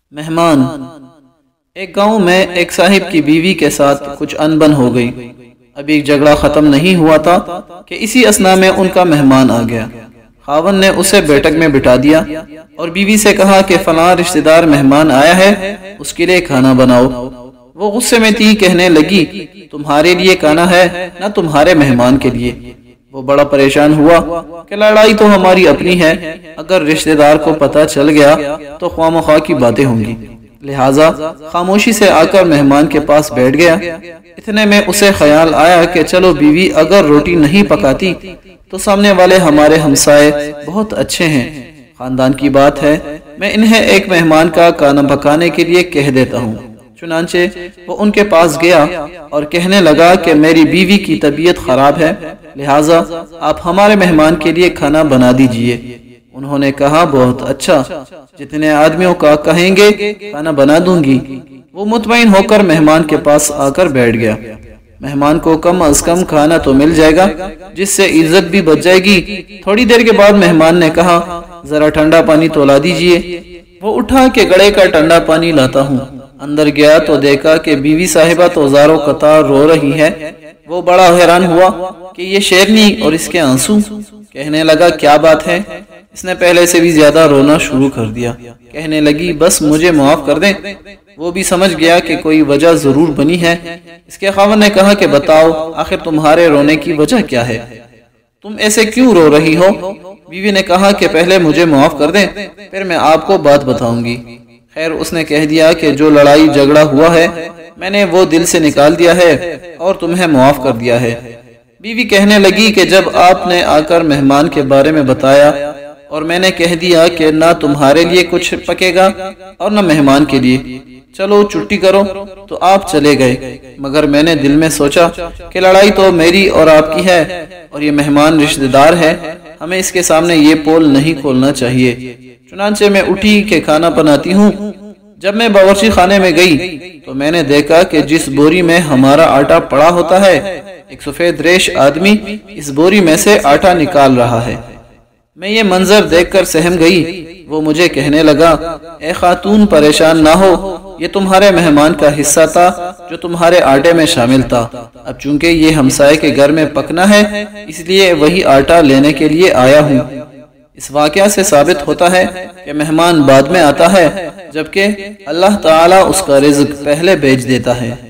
مہمان۔ ایک گاؤں میں ایک صاحب کی بیوی کے ساتھ کچھ انبن ہو گئی۔ ابھی جھگڑا ختم نہیں ہوا تھا کہ اسی اثنا میں ان کا مہمان آ گیا۔ خاوند نے اسے بیٹھک میں بٹھا دیا اور بیوی سے کہا کہ فلاں رشتہ دار مہمان آیا ہے، اس کے لیے کھانا بناؤ۔ وہ غصے میں تھی، کہنے لگی تمہارے لیے کھانا ہے نہ تمہارے مہمان کے لیے۔ وہ بڑا پریشان ہوا کہ لڑائی تو ہماری اپنی ہے، اگر رشتہ دار کو پتہ چل گیا تو خواہ مخواہ کی باتیں ہوں گی، لہٰذا خاموشی سے آ کر مہمان کے پاس بیٹھ گیا۔ اتنے میں اسے خیال آیا کہ چلو بیوی اگر روٹی نہیں پکاتی تو سامنے والے ہمارے ہمسائے بہت اچھے ہیں، خاندان کی بات ہے، میں انہیں ایک مہمان کا کھانا پکانے کے لیے کہہ دیتا ہوں۔ چنانچہ وہ ان کے پاس گیا اور کہنے لگا کہ میری بیوی کی طبیعت خراب ہے، لہٰذا آپ ہمارے مہمان کے لیے کھانا بنا دیجئے۔ انہوں نے کہا بہت اچھا، جتنے آدمیوں کا کہیں گے کھانا بنا دوں گی۔ وہ مطمئن ہو کر مہمان کے پاس آ کر بیٹھ گیا۔ مہمان کو کم از کم کھانا تو مل جائے گا، جس سے عزت بھی بچ جائے گی۔ تھوڑی دیر کے بعد مہمان نے کہا ذرا ٹھنڈا پانی تو لا دیجئے۔ وہ اٹھا کہ گڑھے کا ٹھنڈا پانی لاتا ہوں۔ اندر گیا تو دیکھا کہ بیوی صاحبہ تو زاروں قطار رو رہی ہے۔ وہ بڑا حیران ہوا کہ یہ شیرنی اور اس کے آنسو۔ کہنے لگا کیا بات ہے؟ اس نے پہلے سے بھی زیادہ رونا شروع کر دیا۔ کہنے لگی بس مجھے معاف کر دیں۔ وہ بھی سمجھ گیا کہ کوئی وجہ ضرور بنی ہے۔ اس کے خاوند نے کہا کہ بتاؤ آخر تمہارے رونے کی وجہ کیا ہے؟ تم ایسے کیوں رو رہی ہو؟ بیوی نے کہا کہ پہلے مجھے معاف کر دیں، پھر میں آپ کو بات بتاؤں گی۔ خیر اس نے کہہ دیا کہ جو لڑائی جھگڑا ہوا ہے میں نے وہ دل سے نکال دیا ہے اور تمہیں معاف کر دیا ہے۔ بیوی کہنے لگی کہ جب آپ نے آ کر مہمان کے بارے میں بتایا اور میں نے کہہ دیا کہ نہ تمہارے لیے کچھ پکے گا اور نہ مہمان کے لیے، چلو چھٹی کرو، تو آپ چلے گئے، مگر میں نے دل میں سوچا کہ لڑائی تو میری اور آپ کی ہے اور یہ مہمان رشتہ دار ہے، ہمیں اس کے سامنے یہ پول نہیں کھولنا چاہیے۔ چنانچہ میں اٹھی کہ کھانا بناتی ہوں۔ جب میں باورچی خانے میں گئی تو میں نے دیکھا کہ جس بوری میں ہمارا آٹا پڑا ہوتا ہے ایک سفید ریش آدمی اس بوری میں سے آٹا نکال رہا ہے۔ میں یہ منظر دیکھ کر سہم گئی۔ وہ مجھے کہنے لگا اے خاتون پریشان نہ ہو، یہ تمہارے مہمان کا حصہ تھا جو تمہارے آٹے میں شامل تھا، اب چونکہ یہ ہمسائے کے گھر میں پکنا ہے اس لیے وہی آٹا لینے کے لیے آیا ہوں۔ اس واقعہ سے ثابت ہوتا ہے کہ مہمان بعد میں آتا ہے، جبکہ اللہ تعالیٰ اس کا رزق پہلے بھیج دیتا ہے۔